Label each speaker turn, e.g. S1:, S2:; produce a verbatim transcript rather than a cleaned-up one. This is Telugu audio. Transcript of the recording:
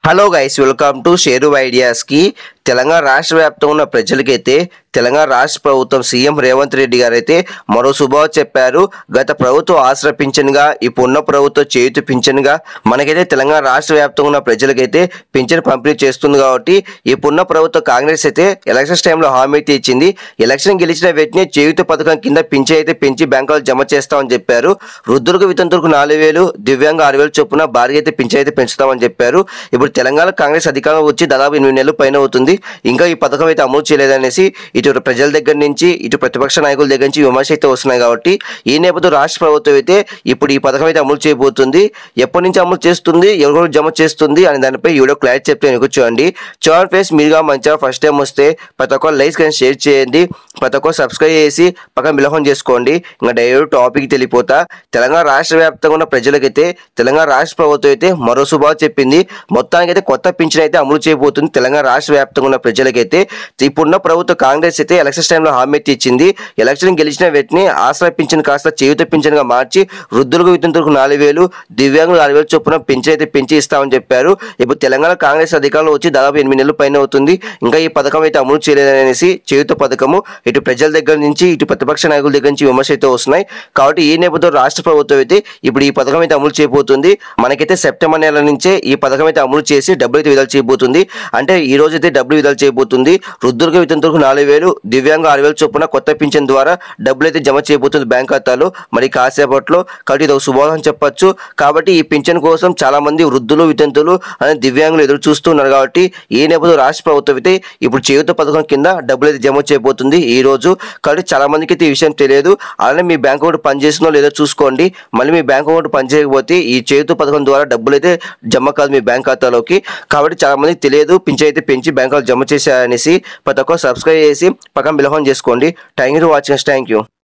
S1: Hello guys, welcome to share ideas కి. తెలంగాణ రాష్ట్ర వ్యాప్తంగా ఉన్న ప్రజలకైతే తెలంగాణ రాష్ట్ర ప్రభుత్వం సీఎం రేవంత్ రెడ్డి గారు అయితే మరో శుభవార్త చెప్పారు. గత ప్రభుత్వం ఆసరా పింఛన్గా ఇప్పుడున్న ప్రభుత్వం చేయూత పింఛన్గా మనకైతే తెలంగాణ రాష్ట్ర వ్యాప్తంగా ఉన్న ప్రజలకైతే పింఛన్ పంపిణీ చేస్తుంది. కాబట్టి ఇప్పుడున్న ప్రభుత్వం కాంగ్రెస్ అయితే ఎలక్షన్స్ టైంలో హామీ అయితే ఇచ్చింది. ఎలక్షన్ గెలిచిన వెంటనే చేయూత పథకం కింద పింఛన్ అయితే పెంచి బ్యాంకులో జమ చేస్తామని చెప్పారు. వృద్ధులకు వితంతులకు నాలుగు వేలు దివ్యాంగ ఆరు వేలు చొప్పున భారీగా అయితే పింఛన్ అయితే పెంచుతామని చెప్పారు. ఇప్పుడు తెలంగాణ కాంగ్రెస్ అధికారం వచ్చి దాదాపు ఎనిమిది నెలలు పైన అవుతుంది. ఇంకా ఈ పథకం అయితే అమలు చేయలేదనేసి ఇటు ప్రజల దగ్గర నుంచి ఇటు ప్రతిపక్ష నాయకుల దగ్గర నుంచి విమర్శ అయితే వస్తున్నాయి. కాబట్టి ఈ నేపథ్యంలో రాష్ట్ర ప్రభుత్వం అయితే ఇప్పుడు ఈ పథకం అయితే అమలు చేయబోతుంది. ఎప్పటి నుంచి అమలు చేస్తుంది, ఎవరు జమ చేస్తుంది అనే దానిపై ఈ వీడియో క్లారిటీ చెప్తే చూడండి. చూడండి ఫ్రెండ్స్, మీరుగా మంచిగా ఫస్ట్ టైం వస్తే ప్రతి ఒక్కరు లైక్ కానీ షేర్ చేయండి, ప్రతి ఒక్కరు సబ్స్క్రైబ్ చేసి పక్కన బిలహం చేసుకోండి. ఇంకా డైరెక్ట్ టాపిక్ తెలిపోతా. తెలంగాణ రాష్ట్ర వ్యాప్తంగా ఉన్న ప్రజలకైతే తెలంగాణ రాష్ట్ర ప్రభుత్వం అయితే మరో శుభాలు చెప్పింది. మొత్తానికి అయితే కొత్త పింఛన్ అయితే అమలు చేయబోతుంది తెలంగాణ రాష్ట్ర వ్యాప్తంగా ఉన్న ప్రజలకైతే. ఇప్పుడున్న ప్రభుత్వ కాంగ్రెస్ అయితే ఎలక్షన్ టైంలో హామీ అయితే ఇచ్చింది. ఎలక్షన్ గెలిచిన వెంటనే ఆసరా పింఛన్ కాస్త చేయూత పింఛన్ గా మార్చి వృద్ధులకు వితంతులకు నాలుగు వేలు దివ్యాంగులు నాలుగు వేలు చొప్పున పింఛన్ అయితే పెంచి ఇస్తామని చెప్పారు. ఇప్పుడు తెలంగాణ కాంగ్రెస్ అధికారంలో వచ్చి దాదాపు ఎనిమిది నెలల పైన అవుతుంది. ఇంకా ఈ పథకం అయితే అమలు చేయలేదనేసి చేయూత పథకము ఇటు ప్రజల దగ్గర నుంచి ఇటు ప్రతిపక్ష నాయకుల దగ్గర నుంచి విమర్శ అయితే వస్తున్నాయి. కాబట్టి ఈ నేపథ్యంలో రాష్ట్ర ప్రభుత్వం అయితే ఇప్పుడు ఈ పథకం అయితే అమలు చేయబోతుంది. మనకైతే సెప్టెంబర్ నెల నుంచే ఈ పథకం అయితే అమలు చేసి డబ్బులు అయితే విడుదల చేయబోతుంది. అంటే ఈ రోజు అయితే డబ్బులు విడుదల చేయబోతుంది. వృద్ధులకు వితంతులకు నాలుగు వేలు దివ్యాంగ ఆరు వేలు చొప్పున కొత్త పింఛన్ ద్వారా డబ్బులు అయితే జమ చేయబోతుంది బ్యాంక్ ఖాతాలో మరి కాసేపట్లో. కాబట్టి ఇది ఒక శుభవార్త చెప్పొచ్చు. కాబట్టి ఈ పింఛన్ కోసం చాలా మంది వృద్ధులు వితంతులు అనే దివ్యాంగులు ఎదురు చూస్తున్నారు. కాబట్టి ఈ నేపథ్యంలో రాష్ట్ర ప్రభుత్వం అయితే ఇప్పుడు చేయూత పథకం కింద డబ్బులు అయితే జమ చేయబోతుంది ఈ రోజు. కాబట్టి చాలా మందికి అయితే ఈ విషయం తెలియదు. అలానే మీ బ్యాంక్ అకౌంట్ పనిచేస్తుందో లేదో చూసుకోండి. మళ్ళీ మీ బ్యాంక్ అకౌంట్ పనిచేయకపోతే ఈ చేయూత పథకం ద్వారా డబ్బులు అయితే జమ కాదు మీ బ్యాంక్ ఖాతాలోకి. కాబట్టి చాలా మందికి తెలియదు పింఛన్ అయితే పెంచి బ్యాంకులో జమ చేశారనేసి. ప్రతి ఒక్కరు సబ్స్క్రైబ్ చేసి పక్కన బిలహం చేసుకోండి. Thank you for watching. Thank you.